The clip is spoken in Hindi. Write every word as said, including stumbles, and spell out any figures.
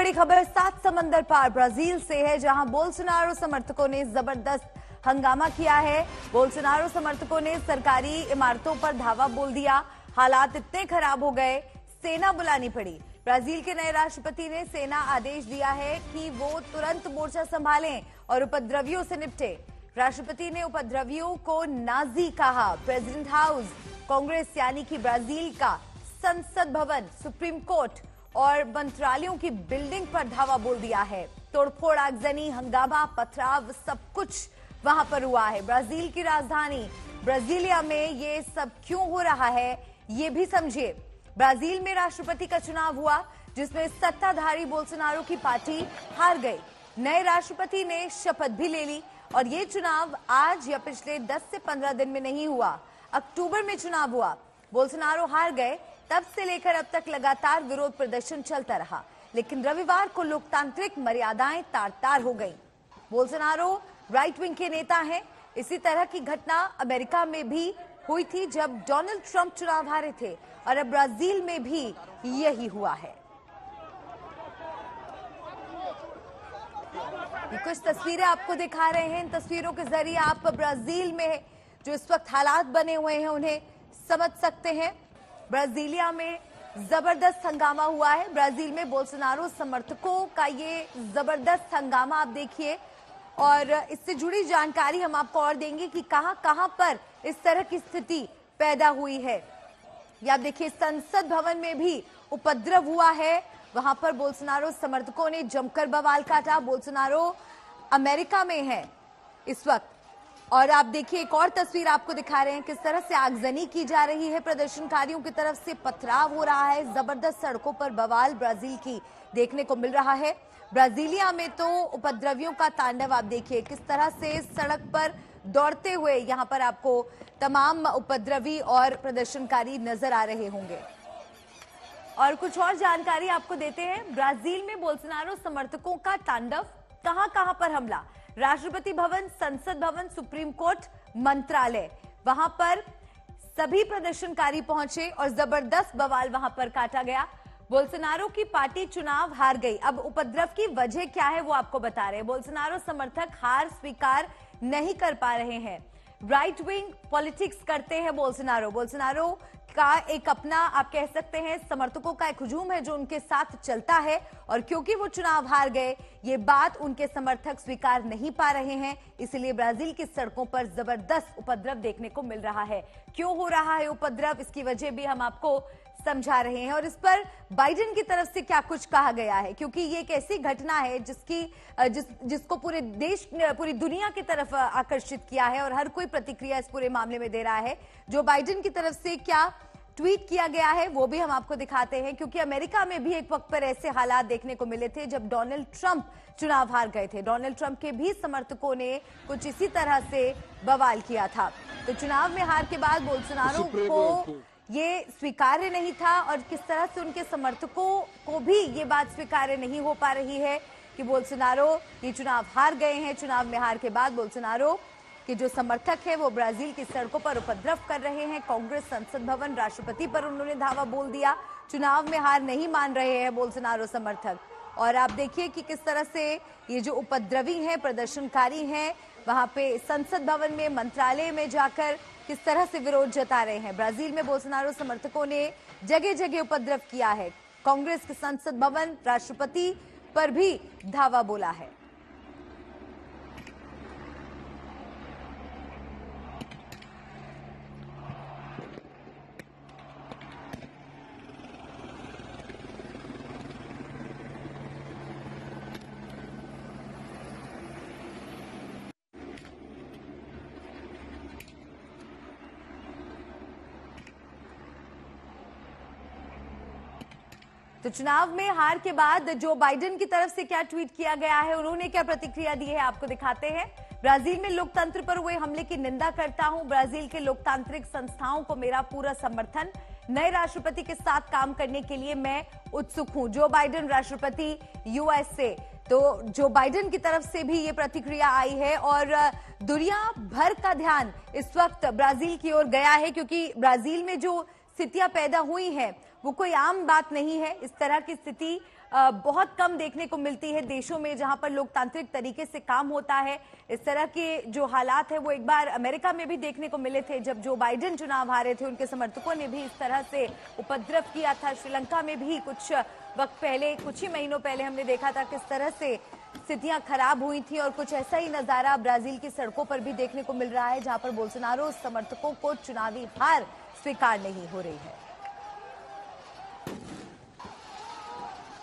बड़ी खबर सात समंदर पार ब्राजील से है, जहां बोल्सोनारो समर्थकों ने जबरदस्त हंगामा किया है। बोल्सोनारो समर्थकों ने सरकारी इमारतों पर धावा बोल दिया। हालात इतने खराब हो गए, सेना बुलानी पड़ी। ब्राजील के नए राष्ट्रपति ने सेना आदेश दिया है कि वो तुरंत मोर्चा संभालें और उपद्रवियों से निपटे। राष्ट्रपति ने उपद्रवियों को नाजी कहा। प्रेसिडेंट हाउस, कांग्रेस यानी कि ब्राजील का संसद भवन, सुप्रीम कोर्ट और मंत्रालयों की बिल्डिंग पर धावा बोल दिया है। तोड़फोड़, आगजनी, हंगामा, पथराव सब कुछ वहां पर हुआ है। ब्राजील की राजधानी ब्राजीलिया में ये सब क्यों हो रहा है, ये भी समझिए। ब्राजील में राष्ट्रपति का चुनाव हुआ, जिसमें सत्ताधारी बोल्सोनारो की पार्टी हार गई। नए राष्ट्रपति ने शपथ भी ले ली और ये चुनाव आज या पिछले दस से पंद्रह दिन में नहीं हुआ, अक्टूबर में चुनाव हुआ। बोल्सोनारो हार गए, तब से लेकर अब तक लगातार विरोध प्रदर्शन चलता रहा, लेकिन रविवार को लोकतांत्रिक मर्यादाएं तार-तार हो गईं। बोल्सोनारो राइट विंग के नेता हैं। इसी तरह की घटना अमेरिका में भी हुई थी जब डोनाल्ड ट्रंप चुनाव हारे थे, और अब ब्राजील में भी यही हुआ है। ये कुछ तस्वीरें आपको दिखा रहे हैं। इन तस्वीरों के जरिए आप ब्राजील में जो इस वक्त हालात बने हुए हैं उन्हें समझ सकते हैं। ब्राजीलिया में जबरदस्त हंगामा हुआ है। ब्राजील में बोल्सोनारो समर्थकों का ये जबरदस्त हंगामा आप देखिए, और इससे जुड़ी जानकारी हम आपको और देंगे कि कहां कहां पर इस तरह की स्थिति पैदा हुई है। ये आप देखिए, संसद भवन में भी उपद्रव हुआ है। वहां पर बोल्सोनारो समर्थकों ने जमकर बवाल काटा। बोल्सोनारो अमेरिका में है इस वक्त, और आप देखिए एक और तस्वीर आपको दिखा रहे हैं किस तरह से आगजनी की जा रही है। प्रदर्शनकारियों की तरफ से पथराव हो रहा है। जबरदस्त सड़कों पर बवाल ब्राजील की देखने को मिल रहा है। ब्राजीलिया में तो उपद्रवियों का तांडव आप देखिए, किस तरह से सड़क पर दौड़ते हुए यहां पर आपको तमाम उपद्रवी और प्रदर्शनकारी नजर आ रहे होंगे। और कुछ और जानकारी आपको देते हैं। ब्राजील में बोल्सोनारो समर्थकों का तांडव, कहां कहां पर हमला। राष्ट्रपति भवन, संसद भवन, सुप्रीम कोर्ट, मंत्रालय, वहां पर सभी प्रदर्शनकारी पहुंचे और जबरदस्त बवाल वहां पर काटा गया। बोल्सोनारो की पार्टी चुनाव हार गई। अब उपद्रव की वजह क्या है वो आपको बता रहे हैं। बोल्सोनारो समर्थक हार स्वीकार नहीं कर पा रहे हैं। राइट विंग पॉलिटिक्स करते हैं बोल्सोनारो। बोल्सोनारो का एक अपना आप कह सकते हैं समर्थकों का एक हुजूम है जो उनके साथ चलता है, और क्योंकि वो चुनाव हार गए ये बात उनके समर्थक स्वीकार नहीं पा रहे हैं, इसलिए ब्राजील की सड़कों पर जबरदस्त उपद्रव देखने को मिल रहा है। क्यों हो रहा है उपद्रव, इसकी वजह भी हम आपको समझा रहे हैं, और इस पर बाइडेन की तरफ से क्या कुछ कहा गया है, क्योंकि ये एक ऐसी घटना है जिसकी जिस जिसको पूरे देश पूरी दुनिया की तरफ आकर्षित किया है, और हर कोई प्रतिक्रिया इस पूरे मामले में दे रहा है। जो बाइडेन की तरफ से क्या ट्वीट किया गया है वो भी हम आपको दिखाते हैं, क्योंकि अमेरिका में भी एक वक्त पर ऐसे हालात देखने को मिले थे जब डोनाल्ड ट्रंप चुनाव हार गए थे। डोनाल्ड ट्रंप के भी समर्थकों ने कुछ इसी तरह से बवाल किया था। तो चुनाव में हार के बाद बोल्सोनारो को ये स्वीकार्य नहीं था, और किस तरह से उनके समर्थकों को भी ये बात स्वीकार्य नहीं हो पा रही है कि बोल्सोनारो ये चुनाव हार गए हैं। चुनाव में हार के बाद बोल्सोनारो के जो समर्थक है वो ब्राजील की सड़कों पर उपद्रव कर रहे हैं। कांग्रेस, संसद भवन, राष्ट्रपति पर उन्होंने धावा बोल दिया। चुनाव में हार नहीं मान रहे हैं बोल्सोनारो समर्थक। और आप देखिए कि किस तरह से ये जो उपद्रवी हैं, प्रदर्शनकारी हैं, वहां पे संसद भवन में, मंत्रालय में जाकर किस तरह से विरोध जता रहे हैं। ब्राजील में बोल्सोनारो समर्थकों ने जगह जगह उपद्रव किया है। कांग्रेस के संसद भवन, राष्ट्रपति पर भी धावा बोला है। तो चुनाव में हार के बाद जो बाइडेन की तरफ से क्या ट्वीट किया गया है, उन्होंने क्या प्रतिक्रिया दी है, आपको दिखाते हैं। ब्राजील में लोकतंत्र पर हुए हमले की निंदा करता हूं। ब्राजील के लोकतांत्रिक संस्थाओं को मेरा पूरा समर्थन। नए राष्ट्रपति के साथ काम करने के लिए मैं उत्सुक हूं। जो बाइडेन राष्ट्रपति यूएस से। तो जो बाइडेन की तरफ से भी ये प्रतिक्रिया आई है, और दुनिया भर का ध्यान इस वक्त ब्राजील की ओर गया है, क्योंकि ब्राजील में जो स्थितियां पैदा हुई हैं वो कोई आम बात नहीं है। इस तरह की स्थिति बहुत कम देखने को मिलती है देशों में जहां पर लोकतांत्रिक तरीके से काम होता है। इस तरह के जो हालात है वो एक बार अमेरिका में भी देखने को मिले थे, जब जो बाइडेन चुनाव हारे थे उनके समर्थकों ने भी इस तरह से उपद्रव किया था। श्रीलंका में भी कुछ वक्त पहले, कुछ ही महीनों पहले हमने देखा था किस तरह से स्थितियां खराब हुई थी, और कुछ ऐसा ही नजारा ब्राजील की सड़कों पर भी देखने को मिल रहा है, जहां पर बोल्सोनारो समर्थकों को चुनावी हार स्वीकार नहीं हो रही है।